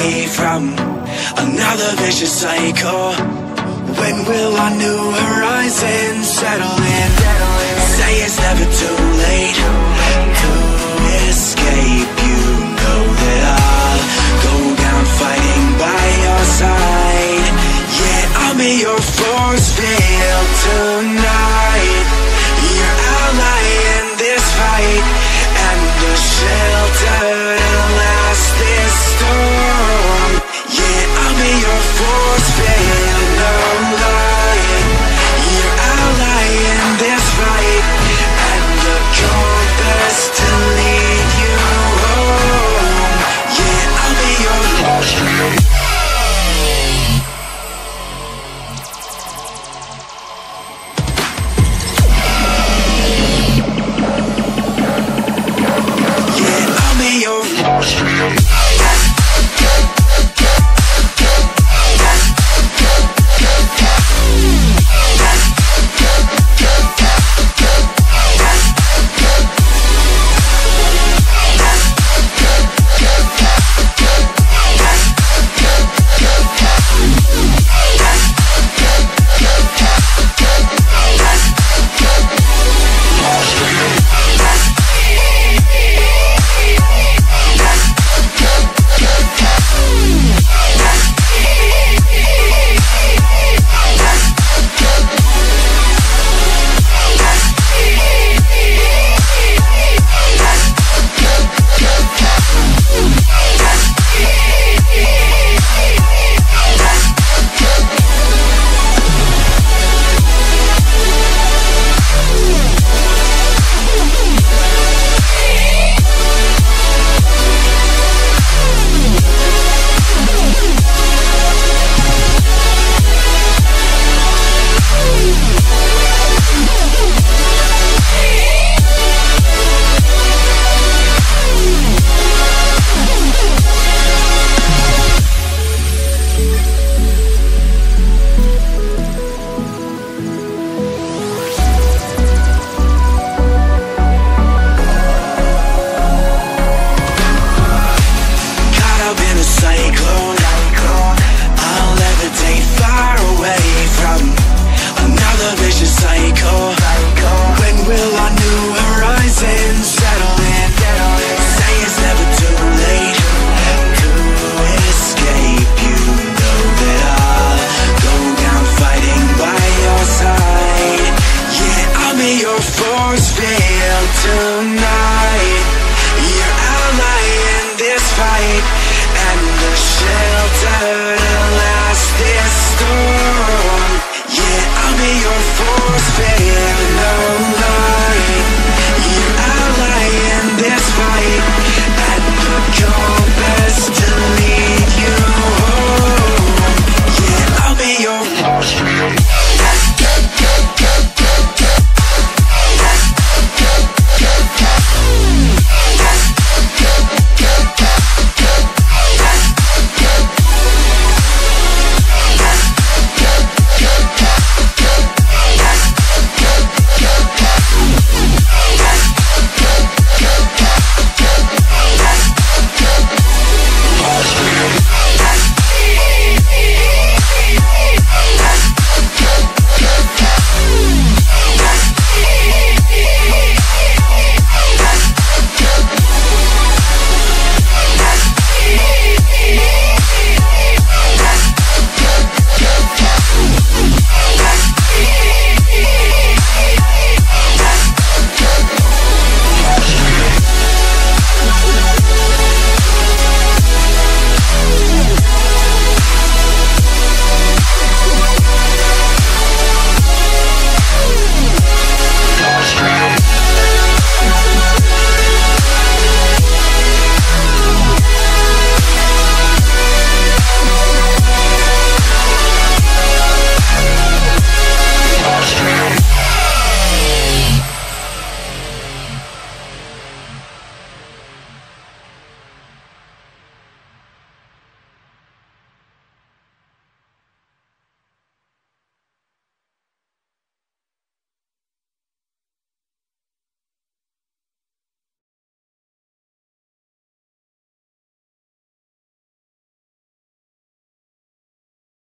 away from another vicious cycle. When will our new horizons settle in? Say it's never too late to escape. You know that I'll go down fighting by your side. Yeah, I'll be your force field tonight, your ally in this fight, and a shelter to last this storm. Yeah, I'll be your force field, no lie, your ally in this fight, and a compass to lead you home. Yeah, I'll be your force field. Tonight, your ally in this fight, and a shelter to last this storm. Yeah, I'll be your force field, no lie, your ally in this fight.